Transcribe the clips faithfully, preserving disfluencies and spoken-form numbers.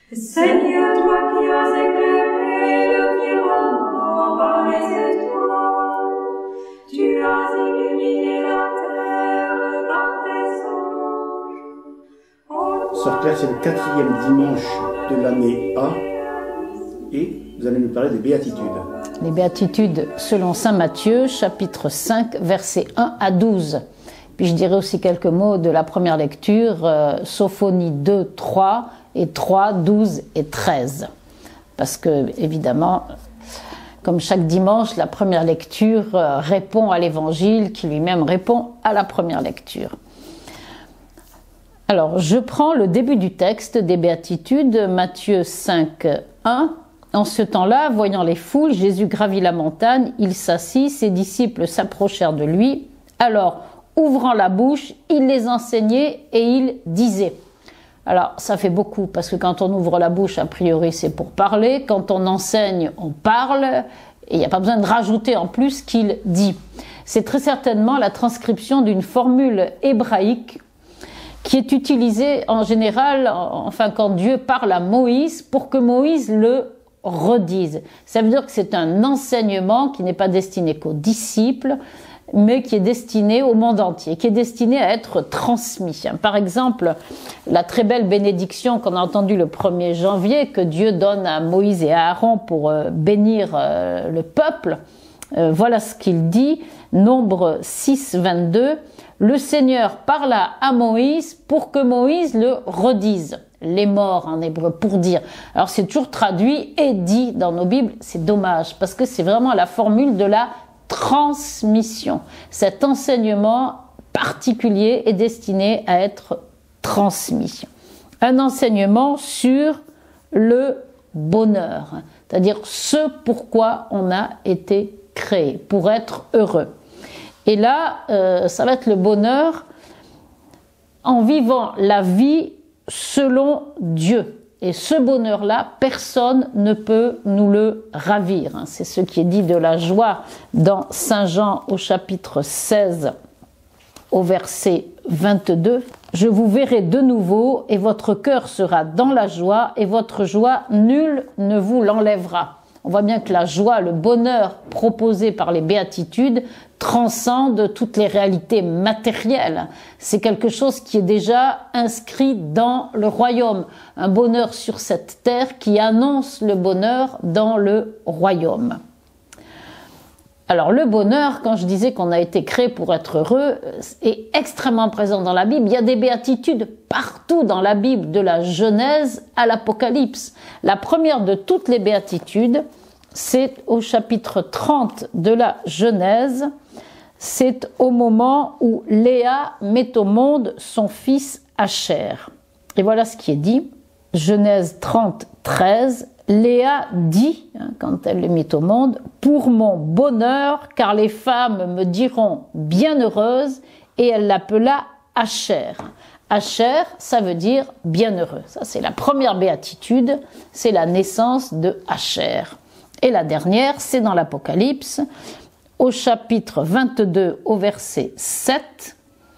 Seigneur, toi qui as éclairé le firmament par les étoiles, tu as illuminé la terre par tes anges. Sœur Claire, c'est le quatrième dimanche de l'année A et vous allez nous parler des béatitudes. Les béatitudes selon saint Matthieu, chapitre cinq, versets un à douze. Puis je dirai aussi quelques mots de la première lecture, euh, Sophonie deux, trois et trois, douze et treize. Parce que, évidemment, comme chaque dimanche, la première lecture euh, répond à l'évangile qui lui-même répond à la première lecture. Alors, je prends le début du texte des béatitudes, Matthieu cinq, un. En ce temps-là, voyant les foules, Jésus gravit la montagne, il s'assit, ses disciples s'approchèrent de lui. Alors, ouvrant la bouche, il les enseignait et il disait. Alors, ça fait beaucoup, parce que quand on ouvre la bouche, a priori, c'est pour parler. Quand on enseigne, on parle, et il n'y a pas besoin de rajouter en plus qu'il dit. C'est très certainement la transcription d'une formule hébraïque qui est utilisée en général, enfin, quand Dieu parle à Moïse, pour que Moïse le redise. Ça veut dire que c'est un enseignement qui n'est pas destiné qu'aux disciples, mais qui est destiné au monde entier, qui est destiné à être transmis. Par exemple, la très belle bénédiction qu'on a entendue le premier janvier, que Dieu donne à Moïse et à Aaron pour bénir le peuple, voilà ce qu'il dit, Nombre six, vingt-deux, le Seigneur parla à Moïse pour que Moïse le redise. Les morts en hébreu, pour dire. Alors c'est toujours traduit et dit dans nos Bibles, c'est dommage, parce que c'est vraiment la formule de la transmission. Cet enseignement particulier est destiné à être transmis. Un enseignement sur le bonheur, c'est-à-dire ce pourquoi on a été créé, pour être heureux. Et là, euh, ça va être le bonheur en vivant la vie selon Dieu. Et ce bonheur-là, personne ne peut nous le ravir. C'est ce qui est dit de la joie dans Saint Jean au chapitre seize, au verset vingt-deux. « Je vous verrai de nouveau et votre cœur sera dans la joie et votre joie, nul ne vous l'enlèvera. » On voit bien que la joie, le bonheur proposé par les béatitudes transcende toutes les réalités matérielles. C'est quelque chose qui est déjà inscrit dans le royaume. Un bonheur sur cette terre qui annonce le bonheur dans le royaume. Alors le bonheur, quand je disais qu'on a été créé pour être heureux, est extrêmement présent dans la Bible. Il y a des béatitudes partout dans la Bible, de la Genèse à l'Apocalypse. La première de toutes les béatitudes, c'est au chapitre trente de la Genèse. C'est au moment où Léa met au monde son fils Acher. Et voilà ce qui est dit. Genèse trente, treize. Léa dit, hein, quand elle le mit au monde, « Pour mon bonheur, car les femmes me diront bienheureuse », et elle l'appela Acher. Acher, ça veut dire bienheureux. Ça, c'est la première béatitude, c'est la naissance de Acher. Et la dernière, c'est dans l'Apocalypse, au chapitre vingt-deux, au verset sept.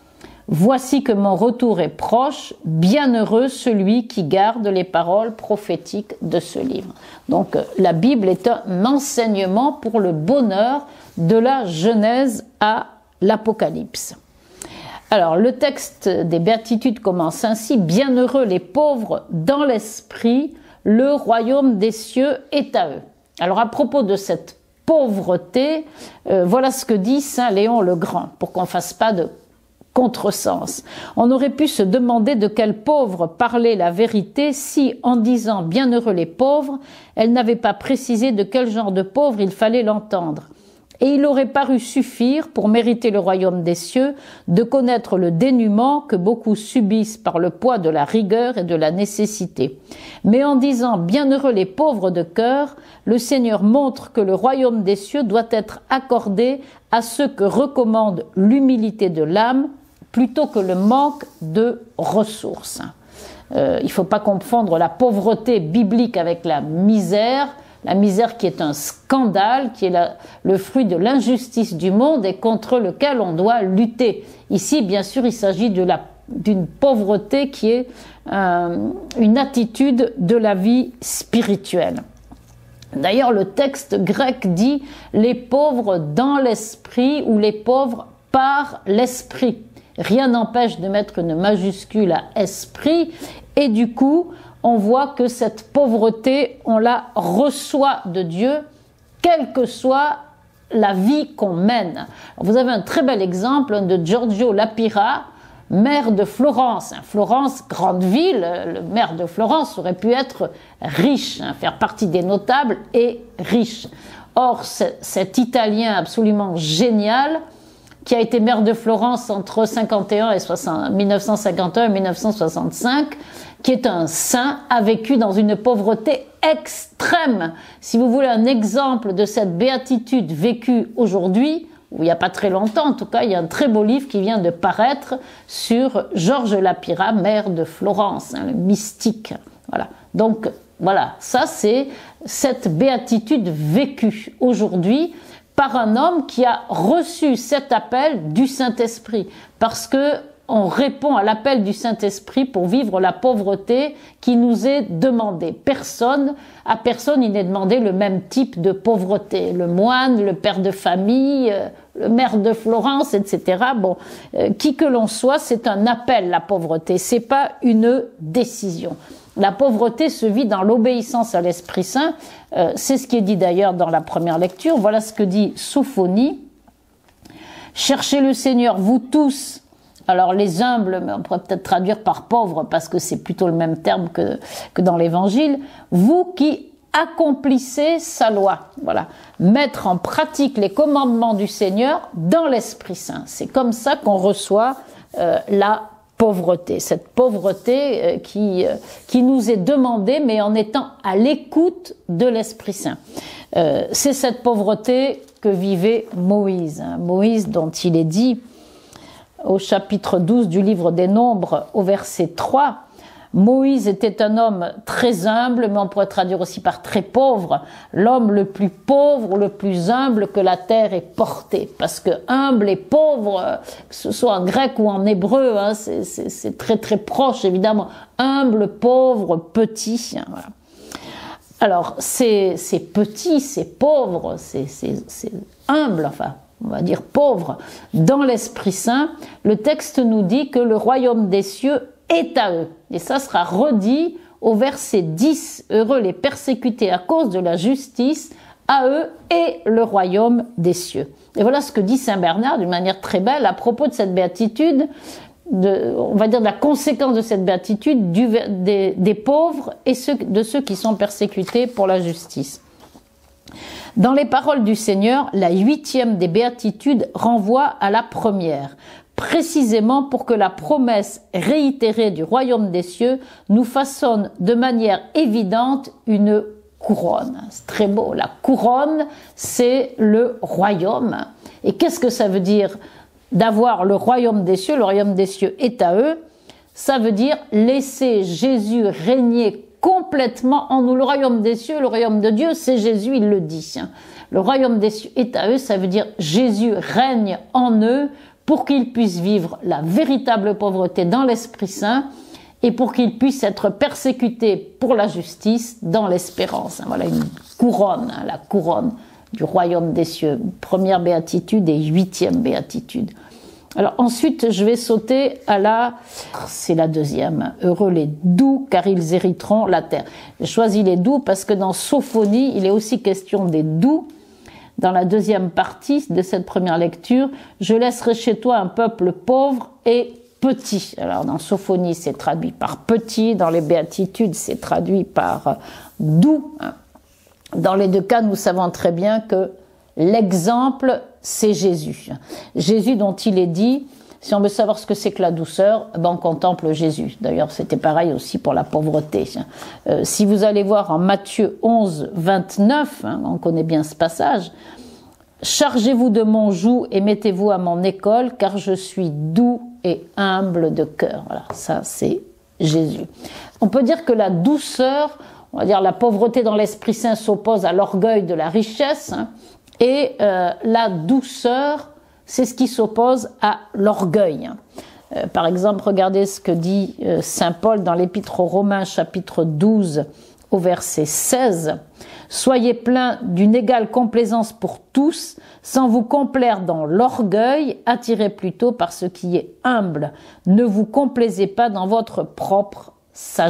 « Voici que mon retour est proche, bienheureux celui qui garde les paroles prophétiques de ce livre. » Donc la Bible est un enseignement pour le bonheur de la Genèse à l'Apocalypse. Alors le texte des béatitudes commence ainsi. « Bienheureux les pauvres dans l'esprit, le royaume des cieux est à eux. » Alors à propos de cette pauvreté, euh, voilà ce que dit saint Léon le Grand, pour qu'on ne fasse pas de contresens. On aurait pu se demander de quel pauvre parlait la vérité si, en disant « bienheureux les pauvres », elle n'avait pas précisé de quel genre de pauvre il fallait l'entendre. Et il aurait paru suffire, pour mériter le royaume des cieux, de connaître le dénuement que beaucoup subissent par le poids de la rigueur et de la nécessité. Mais en disant « bienheureux les pauvres de cœur », le Seigneur montre que le royaume des cieux doit être accordé à ceux que recommande l'humilité de l'âme, plutôt que le manque de ressources. Euh, il ne faut pas confondre la pauvreté biblique avec la misère, la misère qui est un scandale, qui est la, le fruit de l'injustice du monde et contre lequel on doit lutter. Ici, bien sûr, il s'agit de la d'une pauvreté qui est euh, une attitude de la vie spirituelle. D'ailleurs, le texte grec dit « les pauvres dans l'esprit » ou « les pauvres par l'esprit ». Rien n'empêche de mettre une majuscule à « esprit » et du coup, on voit que cette pauvreté, on la reçoit de Dieu, quelle que soit la vie qu'on mène. Vous avez un très bel exemple de Giorgio Lapira, maire de Florence. Florence, grande ville, le maire de Florence aurait pu être riche, faire partie des notables et riche. Or, cet Italien absolument génial, qui a été maire de Florence entre cinquante et un et mille neuf cent cinquante et un et mille neuf cent soixante-cinq, qui est un saint, a vécu dans une pauvreté extrême. Si vous voulez un exemple de cette béatitude vécue aujourd'hui, ou il n'y a pas très longtemps, en tout cas, il y a un très beau livre qui vient de paraître sur Georges Lapira, maire de Florence, hein, le mystique. Voilà. Donc, voilà, ça c'est cette béatitude vécue aujourd'hui par un homme qui a reçu cet appel du Saint-Esprit, parce que on répond à l'appel du Saint-Esprit pour vivre la pauvreté qui nous est demandée. Personne, à personne, il n'est demandé le même type de pauvreté. Le moine, le père de famille, le maire de Florence, et cetera. Bon, euh, qui que l'on soit, c'est un appel, la pauvreté. C'est pas une décision. La pauvreté se vit dans l'obéissance à l'Esprit Saint. Euh, c'est ce qui est dit d'ailleurs dans la première lecture. Voilà ce que dit Sophonie. Cherchez le Seigneur, vous tous. Alors les humbles, mais on pourrait peut-être traduire par pauvres parce que c'est plutôt le même terme que, que dans l'Évangile. Vous qui accomplissez sa loi. Voilà. Mettre en pratique les commandements du Seigneur dans l'Esprit Saint. C'est comme ça qu'on reçoit euh, la pauvreté. Cette pauvreté euh, qui, euh, qui nous est demandée, mais en étant à l'écoute de l'Esprit Saint. Euh, c'est cette pauvreté que vivait Moïse. Hein. Moïse dont il est dit au chapitre douze du livre des Nombres, au verset trois, Moïse était un homme très humble, mais on pourrait traduire aussi par très pauvre, l'homme le plus pauvre, le plus humble que la terre ait porté. Parce que humble et pauvre, que ce soit en grec ou en hébreu, hein, c'est, c'est, c'est très très proche évidemment. Humble, pauvre, petit. Hein, voilà. Alors, c'est, c'est petit, c'est pauvre, c'est, c'est, c'est humble, enfin, on va dire pauvre, dans l'Esprit Saint, le texte nous dit que le royaume des cieux est à eux. Et ça sera redit au verset dix. Heureux les persécutés à cause de la justice, à eux est le royaume des cieux. Et voilà ce que dit Saint Bernard d'une manière très belle à propos de cette béatitude, de, on va dire de la conséquence de cette béatitude du, des, des pauvres et ceux, de ceux qui sont persécutés pour la justice. Dans les paroles du Seigneur, la huitième des béatitudes renvoie à la première, précisément pour que la promesse réitérée du royaume des cieux nous façonne de manière évidente une couronne. C'est très beau, la couronne, c'est le royaume. Et qu'est-ce que ça veut dire d'avoir le royaume des cieux? Le royaume des cieux est à eux. Ça veut dire laisser Jésus régner complètement en nous. Le royaume des cieux, le royaume de Dieu, c'est Jésus, il le dit. Le royaume des cieux est à eux, ça veut dire Jésus règne en eux pour qu'ils puissent vivre la véritable pauvreté dans l'Esprit Saint et pour qu'ils puissent être persécutés pour la justice dans l'espérance. Voilà une couronne, la couronne du royaume des cieux. Première béatitude et huitième béatitude. Alors ensuite, je vais sauter à la... C'est la deuxième. Heureux les doux, car ils hériteront la terre. J'ai choisi les doux parce que dans Sophonie, il est aussi question des doux. Dans la deuxième partie de cette première lecture, je laisserai chez toi un peuple pauvre et petit. Alors dans Sophonie, c'est traduit par petit. Dans les béatitudes, c'est traduit par doux. Dans les deux cas, nous savons très bien que l'exemple, c'est Jésus. Jésus dont il est dit, si on veut savoir ce que c'est que la douceur, ben on contemple Jésus. D'ailleurs, c'était pareil aussi pour la pauvreté. Euh, si vous allez voir en Matthieu onze, vingt-neuf, hein, on connaît bien ce passage, « Chargez-vous de mon joug et mettez-vous à mon école, car je suis doux et humble de cœur. » Voilà, ça c'est Jésus. On peut dire que la douceur, on va dire la pauvreté dans l'Esprit Saint s'oppose à l'orgueil de la richesse, hein, et euh, la douceur, c'est ce qui s'oppose à l'orgueil. Euh, par exemple, regardez ce que dit euh, saint Paul dans l'Épître aux Romains, chapitre douze, au verset seize. « Soyez pleins d'une égale complaisance pour tous, sans vous complaire dans l'orgueil, attirez plutôt par ce qui est humble. Ne vous complaisez pas dans votre propre sagesse. »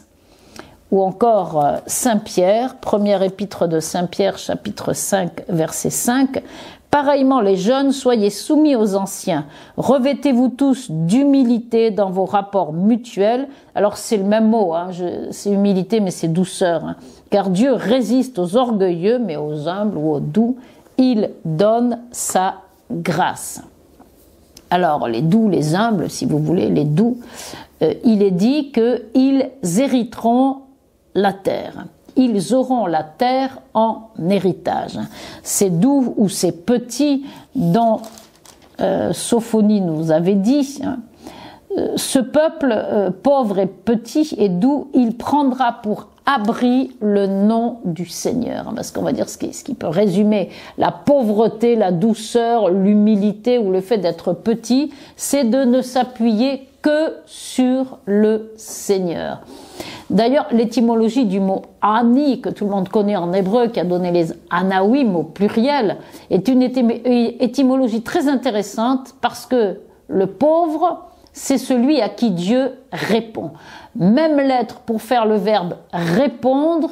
Ou encore euh, saint Pierre, première épître de saint Pierre, chapitre cinq, verset cinq. « Pareillement les jeunes, soyez soumis aux anciens. Revêtez-vous tous d'humilité dans vos rapports mutuels. » Alors c'est le même mot, hein, c'est humilité mais c'est douceur. Hein. Car Dieu résiste aux orgueilleux, mais aux humbles ou aux doux, il donne sa grâce. Alors les doux, les humbles, si vous voulez, les doux, euh, il est dit qu'ils hériteront la terre. Ils auront la terre en héritage. Ces doux ou ces petits dont euh, Sophonie nous avait dit, hein, euh, ce peuple euh, pauvre et petit et doux, il prendra pour abri le nom du Seigneur. Parce qu'on va dire ce qui, ce qui peut résumer la pauvreté, la douceur, l'humilité ou le fait d'être petit, c'est de ne s'appuyer que sur le Seigneur. D'ailleurs, l'étymologie du mot « ani », que tout le monde connaît en hébreu, qui a donné les « anawim » au pluriel, est une étymologie très intéressante parce que le pauvre, c'est celui à qui Dieu répond. Même lettre pour faire le verbe « répondre »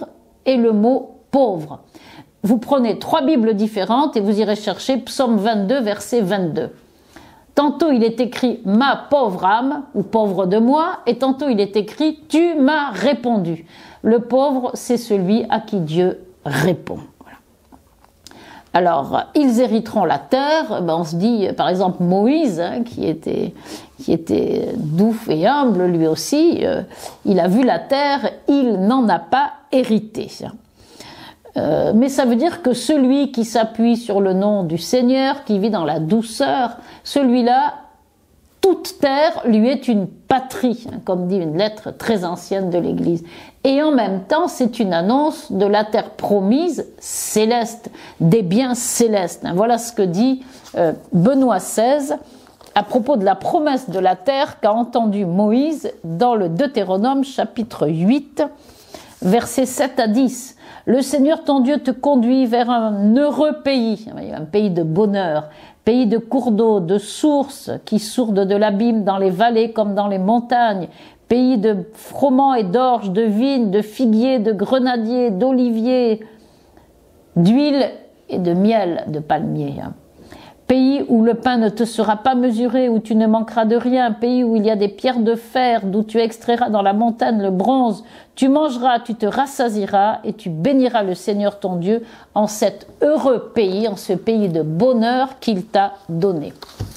est le mot « pauvre ». Vous prenez trois Bibles différentes et vous irez chercher Psaume vingt-deux, verset vingt-deux. Tantôt il est écrit « ma pauvre âme » ou « pauvre de moi » et tantôt il est écrit « tu m'as répondu ». Le pauvre, c'est celui à qui Dieu répond. Voilà. Alors, ils hériteront la terre. Ben, on se dit, par exemple, Moïse, hein, qui était, qui était doux et humble lui aussi, euh, il a vu la terre, il n'en a pas hérité. Euh, mais ça veut dire que celui qui s'appuie sur le nom du Seigneur, qui vit dans la douceur, celui-là, toute terre lui est une patrie, hein, comme dit une lettre très ancienne de l'Église. Et en même temps, c'est une annonce de la terre promise céleste, des biens célestes. Hein. Voilà ce que dit euh, Benoît seize à propos de la promesse de la terre qu'a entendue Moïse dans le Deutéronome chapitre huit, versets sept à dix. Le Seigneur ton Dieu te conduit vers un heureux pays, un pays de bonheur, pays de cours d'eau, de sources qui sourdent de l'abîme dans les vallées comme dans les montagnes, pays de froment et d'orge, de vignes, de figuiers, de grenadiers, d'oliviers, d'huile et de miel de palmier. Pays où le pain ne te sera pas mesuré, où tu ne manqueras de rien, pays où il y a des pierres de fer, d'où tu extrairas dans la montagne le bronze. Tu mangeras, tu te rassasieras et tu béniras le Seigneur ton Dieu en cet heureux pays, en ce pays de bonheur qu'il t'a donné.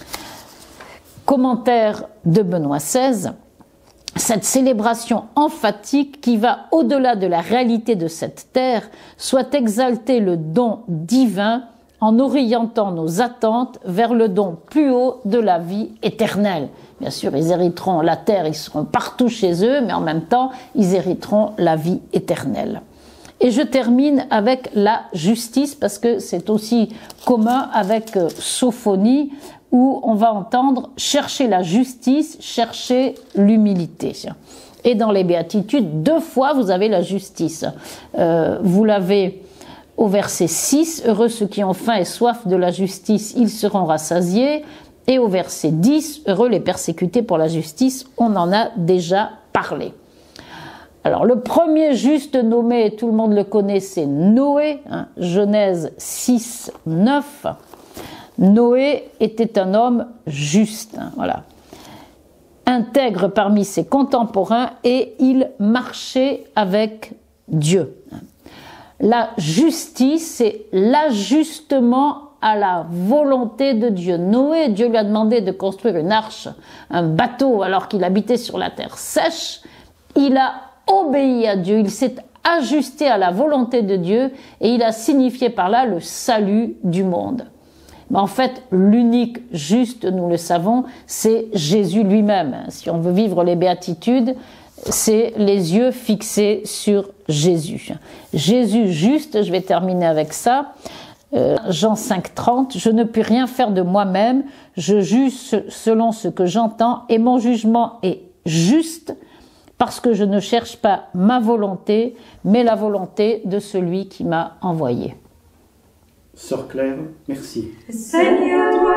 Commentaire de Benoît seize. Cette célébration emphatique qui va au-delà de la réalité de cette terre soit exalter le don divin en orientant nos attentes vers le don plus haut de la vie éternelle. Bien sûr, ils hériteront la terre, ils seront partout chez eux, mais en même temps, ils hériteront la vie éternelle. Et je termine avec la justice, parce que c'est aussi commun avec Sophonie, où on va entendre chercher la justice, chercher l'humilité. Et dans les béatitudes, deux fois, vous avez la justice. Euh, vous l'avez au verset six, « Heureux ceux qui ont faim et soif de la justice, ils seront rassasiés ». Et au verset dix, « Heureux les persécutés pour la justice », on en a déjà parlé. Alors le premier juste nommé, tout le monde le connaît, c'est Noé, hein, Genèse six, neuf. Noé était un homme juste, hein, voilà, intègre parmi ses contemporains et il marchait avec Dieu. La justice, c'est l'ajustement à la volonté de Dieu. Noé, Dieu lui a demandé de construire une arche, un bateau, alors qu'il habitait sur la terre sèche. Il a obéi à Dieu, il s'est ajusté à la volonté de Dieu et il a signifié par là le salut du monde. Mais en fait, l'unique juste, nous le savons, c'est Jésus lui-même. Si on veut vivre les béatitudes, c'est les yeux fixés sur Jésus. Jésus juste, je vais terminer avec ça, Euh, Jean cinq, trente, je ne puis rien faire de moi-même, je juge selon ce que j'entends et mon jugement est juste parce que je ne cherche pas ma volonté, mais la volonté de celui qui m'a envoyé. Sœur Claire, merci. Seigneur, toi